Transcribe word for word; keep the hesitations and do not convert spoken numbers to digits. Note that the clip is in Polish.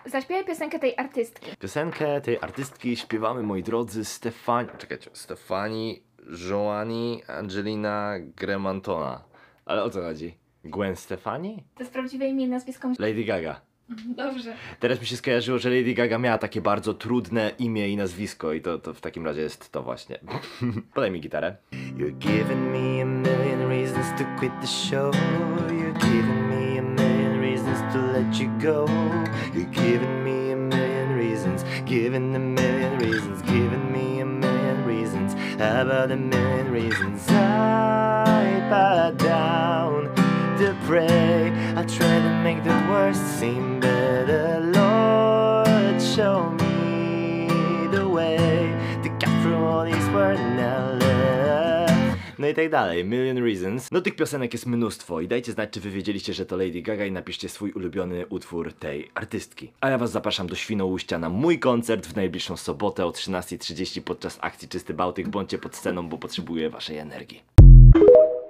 Zaśpiewaj piosenkę tej artystki. Piosenkę tej artystki śpiewamy, moi drodzy, Stefani... Czekajcie, Stefani, Joani, Angelina Gremantona. Ale o co chodzi? Gwen Stefani? To jest prawdziwe imię i nazwisko. Lady Gaga. Dobrze. Teraz mi się skojarzyło, że Lady Gaga miała takie bardzo trudne imię i nazwisko i to, to w takim razie jest to właśnie. Podaj mi gitarę. You're giving me a million reasons to quit the show. You're giving me a million reasons to let you go. You're giving me a million reasons, giving a million reasons, giving me a million reasons. How about a million reasons I bow down to pray? I try to make the worst seem better. Lord, show me the way to get through all these words now left. No i tak dalej, Million Reasons. No tych piosenek jest mnóstwo i dajcie znać, czy wy wiedzieliście, że to Lady Gaga i napiszcie swój ulubiony utwór tej artystki. A ja was zapraszam do Świnoujścia na mój koncert w najbliższą sobotę o trzynastej trzydzieści podczas akcji Czysty Bałtyk. Bądźcie pod sceną, bo potrzebuję waszej energii.